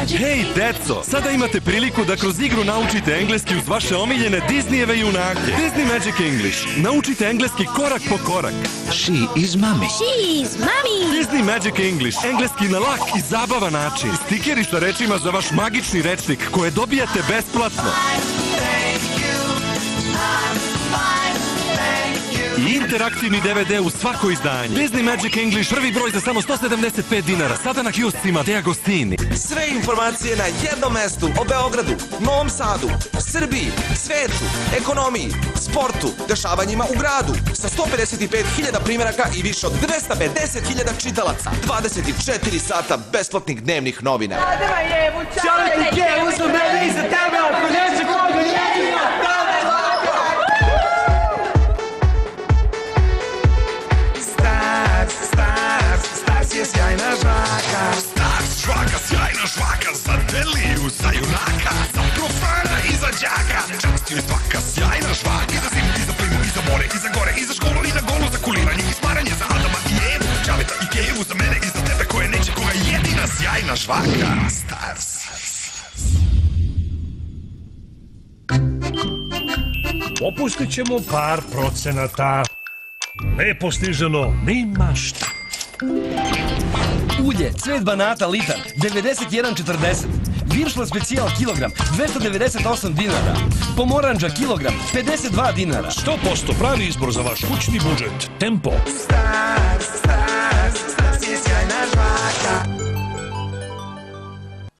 Hej, deco! Sada imate priliku da kroz igru naučite engleski uz vaše omiljene Disneyjeve junake. Disney Magic English. Naučite engleski korak po korak. She is mommy. She is mommy. Disney Magic English. Engleski na lak i zabavan način. Stikeri sa rečima za vaš magični rečnik koje dobijate besplatno. I interaktivni DVD u svako izdanje. Disney Magic English, prvi broj za samo 175 dinara. Sada na kioscima De Agostini. Sve informacije na jednom mestu o Beogradu, Novom Sadu, Srbiji, svetu, ekonomiji, sportu, dešavanjima u gradu. Sa 155.000 primjeraka i više od 250.000 čitalaca. 24 sata besplatnih dnevnih novina. Čalite Kevu za mene i za tebe, ako neće koga jedina. Stars je sjajna žvaka. Stars žvaka, sjajna žvaka. Za Deliju, za junaka. Za profana i za đaka. Časti joj svaka sjajna žvaka. I za zimu, i za plimu, i za more, i za gore, i za školu, i na golu, za kuliranje i smaranje. Za Adama i Evu, Čaleta i Kevu. Za mene i za tebe koje neće koga jedina sjajna žvaka. Stars. Popustit ćemo par procenata. Lepo sniženo, nema šta. Ulje, cvet banata, litar, 91,40. Viršla specijal, kilogram, 298 dinara. Pomoranđa, kilogram, 52 dinara. 100% pravi izbor za vaš kućni budžet. Tempo. Stars.